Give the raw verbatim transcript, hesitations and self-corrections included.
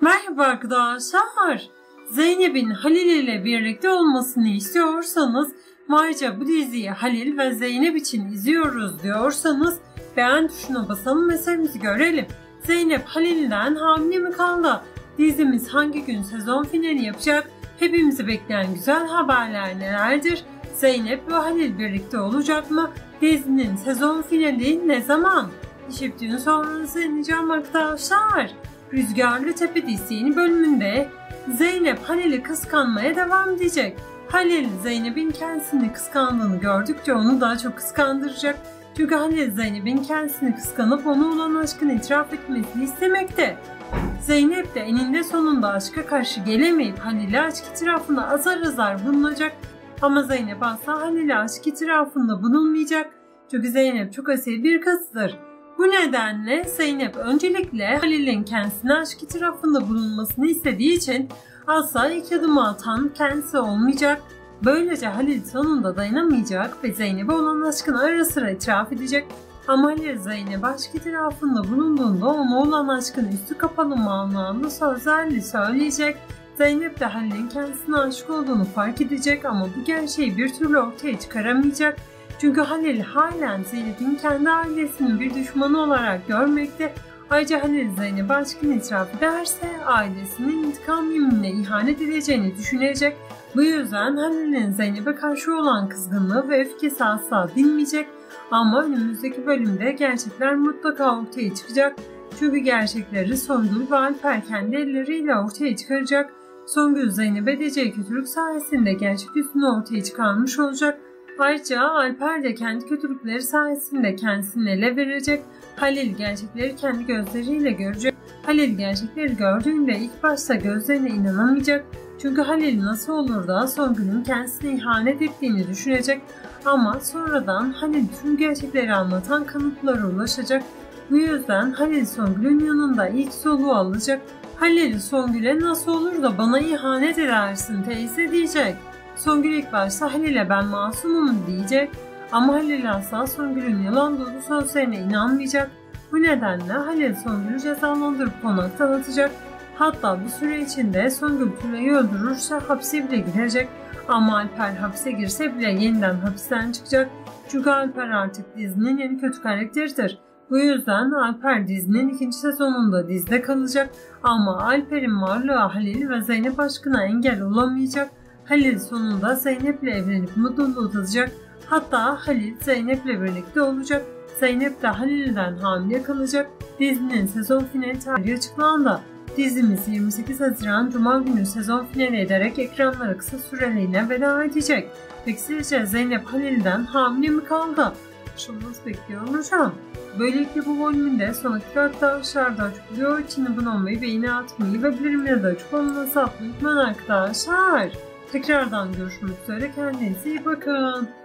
Merhaba arkadaşlar. Zeynep'in Halil ile birlikte olmasını istiyorsanız, ayrıca bu diziyi Halil ve Zeynep için izliyoruz diyorsanız beğen tuşuna basalım, meselemizi görelim. Zeynep Halil'den hamile mi kaldı? Dizimiz hangi gün sezon finali yapacak? Hepimizi bekleyen güzel haberler nelerdir? Zeynep ve Halil birlikte olacak mı? Dizinin sezon finali ne zaman? İşte bütün sorularınızı dinleyeceğim arkadaşlar. Rüzgarlı Tepe dizisi yeni bölümünde Zeynep Halil'i kıskanmaya devam edecek. Halil Zeynep'in kendisini kıskandığını gördükçe onu daha çok kıskandıracak. Çünkü Halil Zeynep'in kendisini kıskanıp ona olan aşkını itiraf etmesini istemekte. Zeynep de eninde sonunda aşka karşı gelemeyip Halil'e aşk itirafında azar azar bulunacak. Ama Zeynep asla Halil'e aşk itirafında bulunmayacak. Çünkü Zeynep çok asil bir kızdır. Bu nedenle Zeynep öncelikle Halil'in kendisine aşk itirafında bulunmasını istediği için asla ilk adımı atan kendisi olmayacak. Böylece Halil sonunda dayanamayacak ve Zeynep'e olan aşkını ara sıra itiraf edecek. Ama Halil Zeynep'e aşk itirafında bulunduğunda ona olan aşkın üstü kapalı manada sözlerle söyleyecek. Zeynep de Halil'in kendisine aşık olduğunu fark edecek ama bu gerçeği bir türlü ortaya çıkaramayacak. Çünkü Halil halen Zeynep'in kendi ailesinin bir düşmanı olarak görmekte. Ayrıca Halil Zeynep'e aşkını itiraf ederse ailesinin intikam yeminine ihanet edeceğini düşünecek. Bu yüzden Halil'in Zeynep'e karşı olan kızgınlığı ve öfkesi asla dinmeyecek. Ama önümüzdeki bölümde gerçekler mutlaka ortaya çıkacak. Çünkü gerçekleri Songül ve Alper kendi elleriyle ortaya çıkaracak. Songül Zeynep'e edeceği kötülük sayesinde gerçek yüzünü ortaya çıkarmış olacak. Ayrıca Alper de kendi kötülükleri sayesinde kendisini ele verecek. Halil gerçekleri kendi gözleriyle görecek. Halil gerçekleri gördüğünde ilk başta gözlerine inanamayacak. Çünkü Halil nasıl olur da Songül'ün kendisine ihanet ettiğini düşünecek. Ama sonradan Halil tüm gerçekleri anlatan kanıtlara ulaşacak. Bu yüzden Halil Songül'ün yanında ilk soluğu alacak. Halil Songül'e nasıl olur da bana ihanet edersin teyze diyecek. Songül ilk başta Halil'e ben masumum diyecek ama Halil asla Songül'ün yalan dolu sözlerine inanmayacak. Bu nedenle Halil Songül'ü cezalandırıp konaktan atacak. Hatta bu süre içinde Songül Tulay'ı öldürürse hapse bile girecek. Ama Alper hapse girse bile yeniden hapisten çıkacak. Çünkü Alper artık dizinin en kötü karakteridir. Bu yüzden Alper dizinin ikinci sezonunda dizide kalacak. Ama Alper'in varlığı Halil ve Zeynep aşkına engel olamayacak. Halil sonunda Zeynep'le evlenip mutluluğu tadacak. Hatta Halil Zeynep'le birlikte olacak. Zeynep de Halil'den hamile kalacak. Dizinin sezon finali tarihi açıklandı. Dizimiz yirmi sekiz Haziran Cuma günü sezon finali ederek ekranlara kısa süreliğine veda edecek. Peki sizce Zeynep Halil'den hamile mi kaldı? Şunuz bekliyor olacağım. Böylelikle bu bölümünde sonraki arkadaşlar da çok video için abone olmayı, beğeni atmayı ve bildirimleri de açık olması unutmayın arkadaşlar. Tekrardan görüşmek üzere, kendinize iyi bakın.